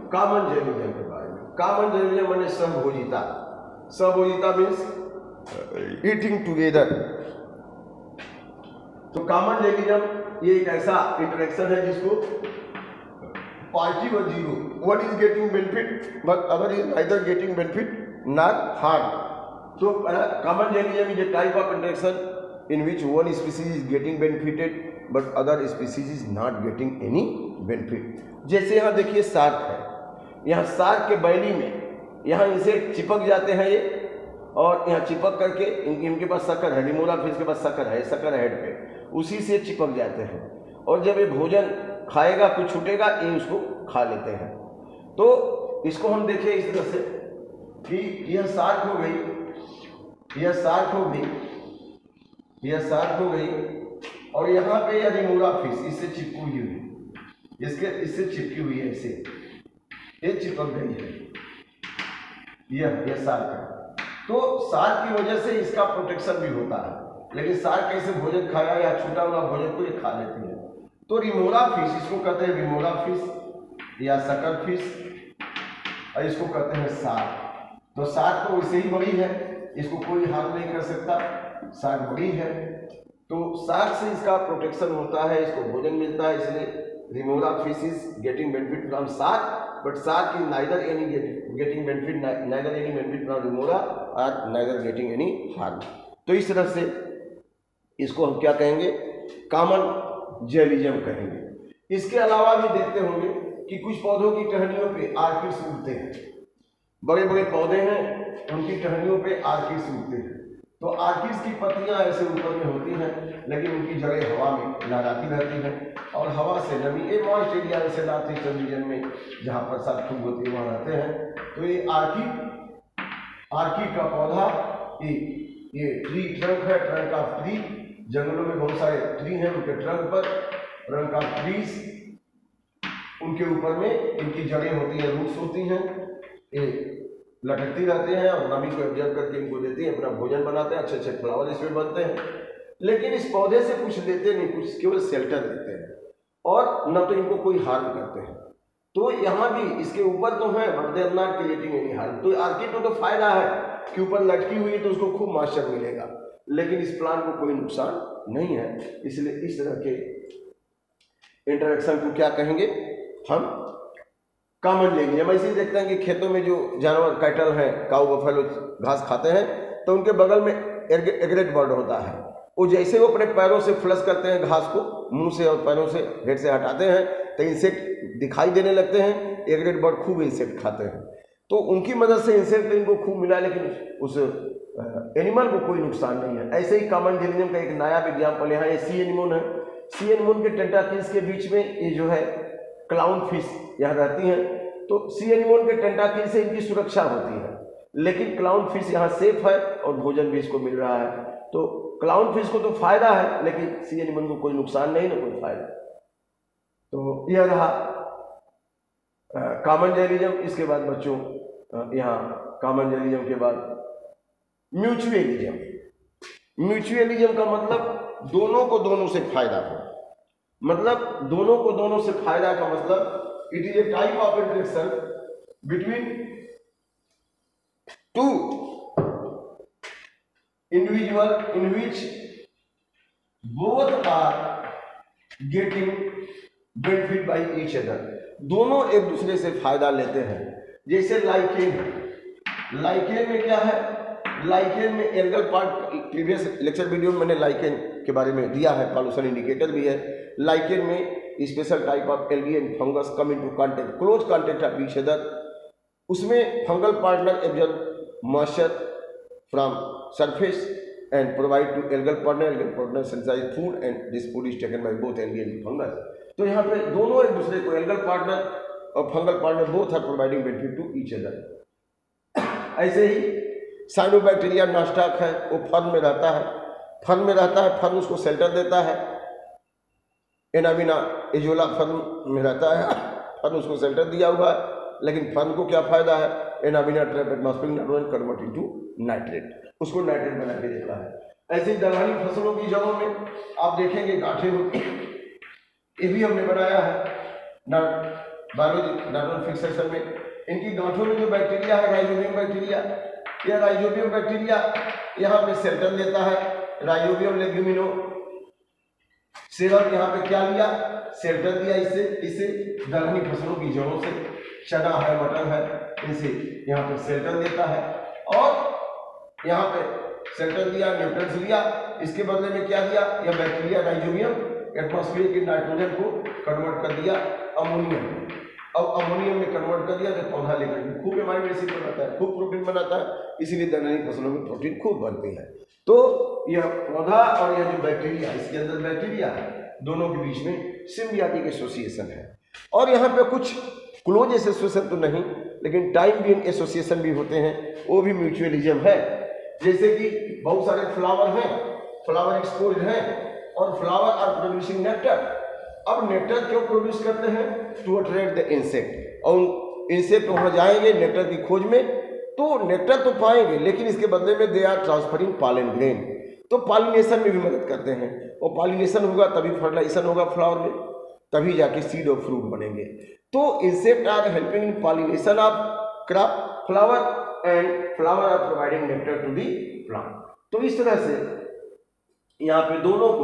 Common जेलिजम के बारे में। कॉमन जेलिजम माने सहभोजिता। सहभोजिता मीन्स ईटिंग टुगेदर। तो कॉमन जेलिजम ये एक ऐसा इंटरेक्शन है जिसको पार्टी व zero, one is getting benefit but other is neither getting benefit not harm. So common jellyism is a type of interaction in which one species is getting benefited but other species is not getting any benefit। जैसे यहाँ देखिए shark है, यहाँ shark के बैली में यहाँ इनसे चिपक जाते हैं ये, और यहाँ चिपक करके इनके पास शक्कर है, रिमोरा फिश के पास शक्कर है, शक्कर हेड पे, उसी से चिपक जाते हैं, और जब ये भोजन खाएगा कुछ छूटेगा ये उसको खा लेते हैं। तो इसको हम देखें इस तरह से कि यह शार्क हो गई, यह शार्क हो गई, यह शार्क हो गई, और यहाँ पे यह रिमोरा फिश इससे चिपकी हुई है, इससे चिपकी हुई है, इससे ये चिपक गई है, यह शार्क है। तो शार्क की वजह से इसका प्रोटेक्शन भी होता है, लेकिन शार्क कैसे भोजन खाया या छूटा हुआ भोजन को ये खा लेती है। तो रिमोरा फिश, इसको कहते हैं रिमोरा फिश या शक्कर फिश, और इसको कहते हैं शार्क। तो शार्क तो वैसे ही बड़ी है, इसको कोई हार्म नहीं कर सकता, शार्क बड़ी है, तो शार्क से इसका प्रोटेक्शन होता है, इसको भोजन मिलता है, इसलिए remora fish is getting benefit from shark but shark is neither any getting benefit, neither any benefit from remora और नाइदर गेटिंग एनी हार्म। तो इस तरह से इसको हम क्या कहेंगे, कॉमन जेलिजम कहेंगे। इसके अलावा भी देखते होंगे कि कुछ पौधों की टहनियों पे आर्किड्स उगते हैं, बड़े बड़े पौधे हैं उनकी टहनियों पे आर्किड्स उगते हैं। तो आर्किड्स की पत्तियां ऐसे ऊपर में होती हैं, लेकिन उनकी जड़ें हवा में लहराती रहती हैं, और हवा से नमी, ये मॉइस्ट एरिया से नॉर्थ ईस्टर्न रीजन में जहाँ बरसात खूब होती है वहाँ रहते हैं। तो ये आर्किड का पौधा, ये ट्री ट्रंक है, ट्रंक ऑफ ट्री, जंगलों में बहुत सारे ट्री हैं, उनके ट्रंक पर ट्रंक ऑफ ट्रीज, उनके ऊपर में इनकी जड़ें होती हैं, रूट्स होती हैं, ये लटकती रहते हैं और नमी को एब्जॉर्ब करके इनको देती हैं, अपना भोजन बनाते हैं, अच्छे अच्छे फ्लावर इसमें बनते हैं। लेकिन इस पौधे से कुछ देते नहीं, कुछ केवल शेल्टर देते हैं, और न तो इनको कोई हार्म करते हैं। तो यहाँ भी इसके ऊपर तो है but they are not creating any harm. तो आर्किड को तो फायदा है कि ऊपर लटकी हुई है तो उसको खूब मॉइस्चर मिलेगा, लेकिन इस प्लांट को कोई नुकसान नहीं है। इसलिए इस तरह के इंटरेक्शन को क्या कहेंगे हम, कॉमन लेंगे। हम ऐसे ही देखते हैं कि खेतों में जो जानवर कैटल हैं, काऊ बफेलो घास खाते हैं, तो उनके बगल में एग्रेट बर्ड होता है, वो जैसे वो अपने पैरों से फ्लश करते हैं घास को, मुंह से और पैरों से हेड से हटाते हैं तो इंसेक्ट दिखाई देने लगते हैं। एग्रेट बर्ड खूब इंसेक्ट खाते हैं, तो उनकी मदद से इंसेक्ट इनको खूब मिला, लेकिन उस एनिमल को कोई नुकसान नहीं है। ऐसे ही कॉमन जेलिजम का एक नया एग्जाम्पल यहाँ ये सी एनिमोन है। सी एनिमोन के टेंटाकिल्स के बीच में ये जो है क्लाउन फिश यहाँ रहती हैं, तो सी एनिमोन के टेंटाकिल से इनकी सुरक्षा होती है, लेकिन क्लाउन फिश यहाँ सेफ है और भोजन भी इसको मिल रहा है। तो क्लाउन फिश को तो फायदा है, लेकिन सी एनिमोन को कोई नुकसान नहीं, ना कोई फायदा। तो यह रहा कॉमन जेलिजम। इसके बाद बच्चों यहाँ कॉमन जेलिजम के बाद म्यूचुअलिज्म। म्यूचुअलिज्म का मतलब दोनों को दोनों से फायदा हो, मतलब दोनों को दोनों से फायदा का मतलब it is a type of interaction between two individual in which both are getting benefit by each other. दोनों एक दूसरे से फायदा लेते हैं। जैसे लाइकेन, लाइकेन में क्या है, लाइकेन में algal part, previous lecture video में मैंने लाइकेन के बारे में दिया है, पॉल्यूशन इंडिकेटर भी है। लाइकेन में special type of algae and fungus come into contact, close contact of each other. उसमें fungal partner absorb moisture from surface and provide to algal partner synthesize food and this food is taken by both algae and fungus. तो यहाँ पे दोनों एक दूसरे को, algal partner और fungal partner both are providing benefit to each other. ऐसे ही साइनोबैक्टीरिया नॉस्टॉक है, वो फर्न में रहता है, फर्न में रहता है, फर्न उसको शेल्टर देता है। एनाबिना एजोला फर्न में रहता है, फर्न उसको शेल्टर दिया हुआ है, लेकिन फर्न को क्या फायदा है, Anabaena trap atmospheric nitrogen convert into nitrate, उसको नाइट्रेट बना के देता है। ऐसे ही दलहनी फसलों की जगहों में आप देखेंगे गांठें होती हैं, ये भी हमने बनाया है ना, बायोलॉजी नार्मल फिक्सेशन में इनकी गांठों में जो बैक्टीरिया है राइजोबियम बैक्टीरिया, यह राइजोबियम बैक्टीरिया यहाँ पे सेल्टन देता है, राइजोबियम लेग्यूमिनो सेरम यहाँ पे क्या लिया, सेल्टन दिया, इससे दलहनी फसलों की जड़ों से, चना है मटर है इनसे यहाँ पे सेल्टन देता है, और यहाँ पे सेल्टन दिया, न्यूट्रिएंट्स लिया, इसके बदले में क्या दिया, यह बैक्टीरिया राइजोबियम एटमॉस्फेयर के नाइट्रोजन को कन्वर्ट कर दिया अमोनियम, अब अमोनियम में कन्वर्ट कर दिया तो पौधा लेकर खूब अमाइनो एसिड बनाता है, खूब प्रोटीन बनाता है, इसीलिए दलहनी फसलों में प्रोटीन खूब बनती है। तो यह पौधा और यह जो बैक्टीरिया, इसके अंदर बैक्टीरिया है, दोनों के बीच में सिम्बियोटिक एसोसिएशन है। और यहाँ पे कुछ क्लोज एसोसिएशन तो नहीं, लेकिन टाइम बीइंग एसोसिएशन भी होते हैं, वो भी म्यूचुअलिज्म है। जैसे कि बहुत सारे फ्लावर हैं, फ्लावर एक्सपोज्ड हैं और फ्लावर आर प्रोड्यूसिंग नेक्टर। अब नेक्टर क्यों प्रोड्यूस करते हैं, टू अट्रैक्ट द इंसेक्ट, और इंसेक्ट वहां जाएंगे नेक्टर की खोज में, तो नेक्टर तो पाएंगे, लेकिन इसके बदले में they are transferring pollen grain, तो पॉलिनेशन में भी मदद करते हैं, और पॉलिनेशन होगा तभी फर्टिलाइजेशन होगा फ्लावर में, तभी जाके सीड और फ्रूट बनेंगे। तो insect are helping in pollination of crop flower and flower are providing nectar to the plant. तो इस तरह से यहाँ पे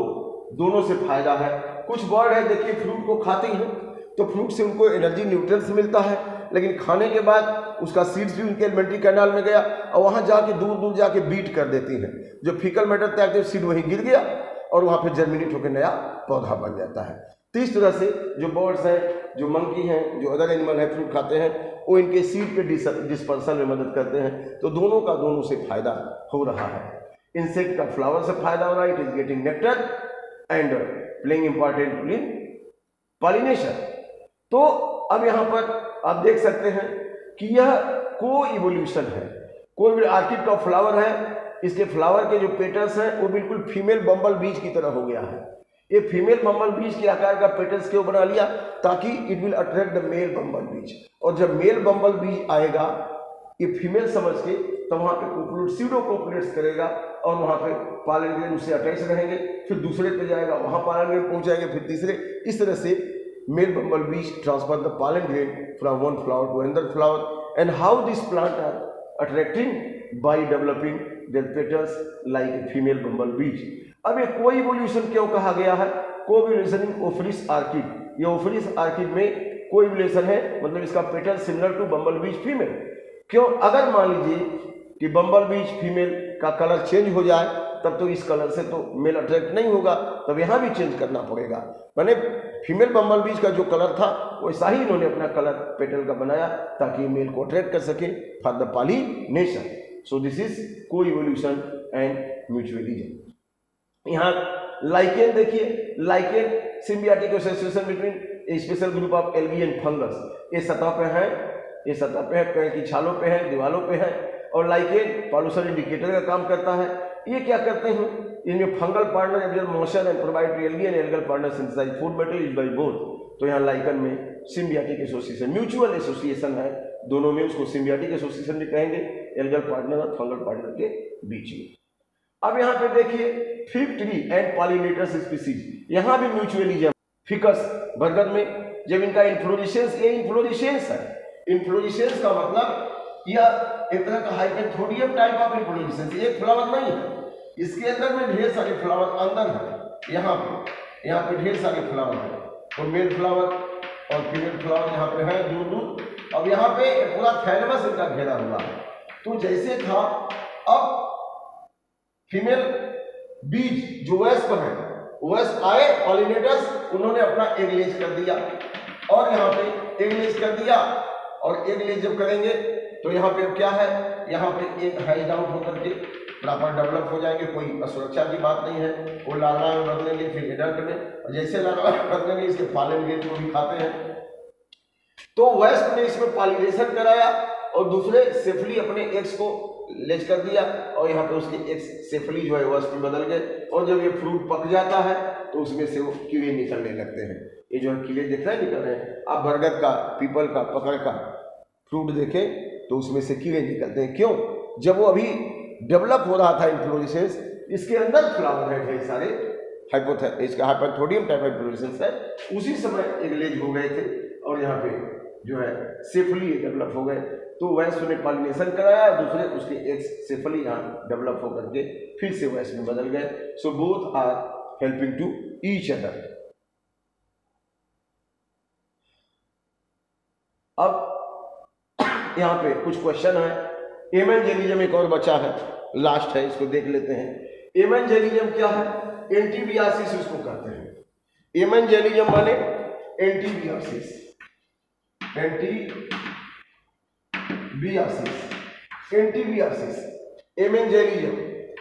दोनों से फायदा है। कुछ बर्ड है देखिए फ्रूट को खाती हैं, तो फ्रूट से उनको एनर्जी न्यूट्रिएंट्स मिलता है, लेकिन खाने के बाद उसका सीड्स भी उनके एलिमेंट्री कैनाल में गया और वहाँ जाके दूर दूर जाके बीट कर देती हैं, जो फीकल मैटर तैयार थे सीड वहीं गिर गया और वहाँ पे जर्मिनेट होकर नया पौधा बन जाता है। तो इस तरह से जो बर्ड्स हैं, जो मंकी हैं, जो अदर एनिमल है फ्रूट खाते हैं, वो इनके सीड पे डिस्पर्सन में मदद करते हैं। तो दोनों से फायदा हो रहा है। इंसेक्ट का फ्लावर से फायदा हो रहा है, it is getting nectar and playing important role in pollination. तो अब यहाँ पर आप देख सकते हैं कि यह को इवोल्यूशन है। कोई भी ऑर्किड का फ्लावर है, इसके फ्लावर के जो पेटल्स हैं वो बिल्कुल फीमेल बम्बल बीज की तरह हो गया है। ये फीमेल बम्बल बीज के आकार का पेटल्स क्यों बना लिया, ताकि it will attract the male bumble bees, और जब मेल बम्बल बीज आएगा ये फीमेल समझ के, तो वहाँ पे कोपुलेट सीडो कोपुलेट्स करेगा और वहाँ पे पॉलन ग्रेन उससे अटैच रहेंगे, फिर दूसरे पे जाएगा वहाँ पॉलन ग्रेन पहुँचाएंगे, फिर तीसरे, इस तरह से male bumble bees transfer the pollen grain from one flower to another flower. And how this plant are attracting by developing their petals like female bumble bees. अब ये को इवोल्यूशन क्यों कहा गया है, को इवोल्यूशन इन ओफरिस आर्किड। ये ओफरिस orchid में को इवोल्यूशन है, मतलब इसका पेटल सिमिलर टू बम्बल बीज फीमेल। क्यों, अगर मान लीजिए कि बम्बल बीज फीमेल का कलर चेंज हो जाए, तब तो इस कलर से तो मेल अट्रैक्ट नहीं होगा, तब यहाँ भी चेंज करना पड़ेगा। मैंने फीमेल बम्बल बीज का जो कलर था वैसा ही इन्होंने अपना कलर पेटल का बनाया, ताकि मेल को अट्रैक्ट कर सके for the pollination. So this is coevolution and mutualism. यहाँ लाइकेन देखिए, lichen symbiotic association between a special group of algae and fungus. ये सतह पे है, ये सतह पे है, पेड़ की छालों पे है, दीवालों पे है, और लाइकेन पॉल्यूशन इंडिकेटर का काम करता है। ये क्या करते हैं, इनमें fungal partner absorb moisture and provide algae and algal partner synthesize food material by both. तो यहाँ लाइकन में सिम्बियोटिक एसोसिएशन, म्यूचुअल एसोसिएशन है दोनों में, उसको सिम्बियोटिक एसोसिएशन भी कहेंगे, एल्गल पार्टनर और फंगल पार्टनर के बीच में। अब यहाँ पे देखिए fig tree and pollinators species, यहाँ भी म्यूचुअलिज्म। फिकस बरगद में जब इनका इन्फ्लोरेसेंस, ये इन्फ्लोरेसेंस है, इन्फ्लोरेसेंस का मतलब यह एक तरह का हाइपेंथोडियम टाइप ऑफ इन्फ्लोरेसेंस, एक फ्लावर नहीं है, इसके अंदर में ढेर सारे फ्लावर अंदर है। यहाँ पे ढेर सारे फ्लावर है, तो मेल फ्लावर और फीमेल फ्लावर यहाँ पे है दूर दूर। अब यहाँ पे पूरा थैलेमस इनका घेरा हुआ है। तो जैसे था, अब फीमेल बीज जो वेस्प है, वेस्प आए पॉलिनेटर्स, उन्होंने अपना एग लेज कर दिया, और यहाँ पे एग लेज कर दिया, और एग लेज जब करेंगे तो यहाँ पे क्या है, यहाँ पे एक हैज आउट होकर के प्रॉपर डेवलप हो जाएंगे, कोई असुरक्षा की बात नहीं है। वो लार्वा में बदलेंगे, फिर एडल्ट में, और जैसे लार्वा में बदलेंगे इसके पॉलन ग्रेन को भी खाते हैं। तो वेस्प ने इसमें पॉलिनेशन कराया और दूसरे सेफली अपने एग्स को लेज कर दिया, और यहाँ पे उसके एग्स सेफली जो है वेस्प में बदल गए, और जब ये फ्रूट पक जाता है तो उसमें से वो कीड़े निकलने लगते हैं। ये जो कीड़े दिख रहे हैं निकल रहे हैं, आप बरगद का, पीपल का, पकड़ का फ्रूट देखें तो उसमें से कीड़े निकलते हैं। क्यों, जब वो अभी डेवलप हो रहा था इन्फ्लोरेसेंस, इसके अंदर फ्लावर है ढेर सारे, इसका हाइपेंथोडियम टाइप इन्फ्लोरेसेंस है, उसी समय एग लेज हो गए थे, और यहाँ पे जो है सेफली डेवलप हो गए। तो वैस ने पॉलिनेशन कराया, दूसरे उसके एग्स सेफली यहाँ डेवलप होकर के फिर से वैस में बदल गए। So both are helping to each other. अब यहाँ पे कुछ क्वेश्चन है। एमेंजेलिज्म एक और बचा है, लास्ट है, इसको देख लेते हैं। एमेंजेलिज्म क्या है? एंटीबियासिस उसको कहते हैं। एमेंजेलिज्म माने एंटीबियासिस, एंटीबियासिस, एमेंजेलिज्म।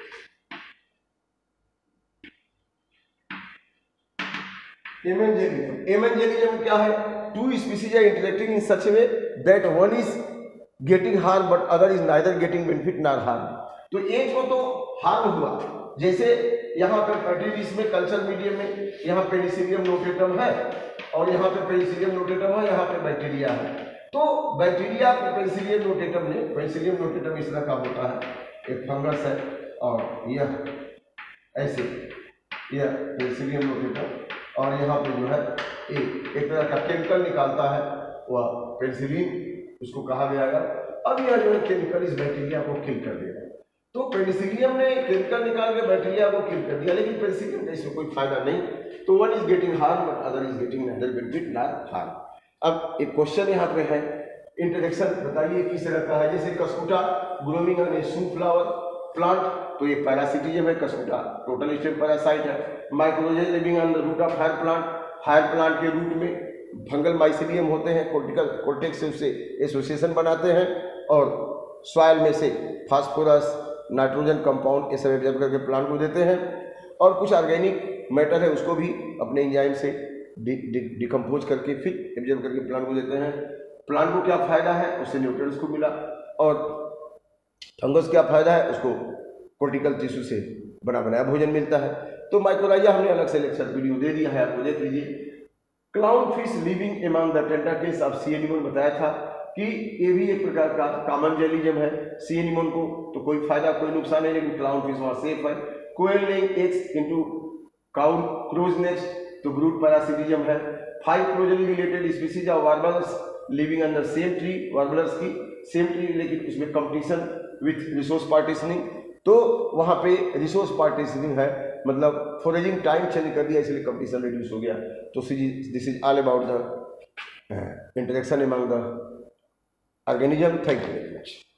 एमेंजेलिज्म क्या है? Two species are interacting in such way that one is getting harm but other is neither getting benefit nor harm. तो एक को तो हार्म हुआ, जैसे यहाँ पे पेट्रीज में कल्चर मीडियम में यहाँ पेनिसिलियम नोटेटम है और यहाँ पे पेनिसिलियम नोटेटम है, यहाँ पे बैक्टीरिया है। तो बैक्टीरिया पेनिसिलियम नोटेटम ने, पेनिसिलियम नोटेटम इस तरह का होता है, एक फंगस है और यह ऐसे, यह पेनिसिलियम नोटेटम और यहाँ पे जो है एक तरह का केमिकल निकालता है, वह पेनिसिलिन उसको कहा गया है। अब यह जो है केमिकल इस बैक्टीरिया को किल कर देगा। तो पेनिसिलियम ने केमिकल निकाल के बैक्टीरिया को किल कर दिया, लेकिन पेनिसिलियम का इसमें कोई फायदा नहीं। तो one is getting harm but other is getting neither benefit nor harm. अब एक क्वेश्चन यहाँ पे है, इंट्रोडक्शन बताइए किस तरह का है। जैसे Cuscuta growing on a sunflower plant, तो ये पैरासिटिज्म है। कस्कुटा टोटल स्टेम पैरासाइट है। Mycorrhiza living on the root of higher plant, higher plant के रूट में फंगल माइसिलियम होते हैं, कोर्टेक्स से उससे एसोसिएशन बनाते हैं और सॉइल में से फास्फोरस, नाइट्रोजन कंपाउंड ये सब एब्जॉर्ब करके प्लांट को देते हैं। और कुछ ऑर्गेनिक मैटर है उसको भी अपने एंजाइम से डिकम्पोज करके फिर एब्जॉर्ब करके प्लांट को देते हैं। प्लांट को क्या फायदा है? उससे न्यूट्रिएंट्स को मिला। और फंगस क्या फायदा है? उसको कोर्टिकल टिश्यू से बना बनाया भोजन मिलता है। तो माइक्रोराइजा हमने अलग से लेक्चर वीडियो दे दिया है, आपको देख लीजिए। Clown fish living among the tentacles of sea animal, बताया था कि ये भी एक प्रकार का कॉमन जेलिज्म है। सी एनिमल को तो कोई फायदा कोई नुकसान नहीं, लेकिन क्लाउन फिश वहाँ सेफ है। Koel laying eggs into cow crow's nest, तो ब्रूड पैरासिटिज्म है। 5 closely related species of warbles living under same tree, warblers की सेम ट्री, लेकिन उसमें कंपटीशन विथ रिसोर्स पार्टीशनिंग। तो वहाँ पे रिसोर्स पार्टीशनिंग है, मतलब फॉरेजिंग टाइम चेंज कर दिया, इसलिए कंपटीशन रिड्यूस हो गया। तो this is all about the interaction among the organism. Thank you very much.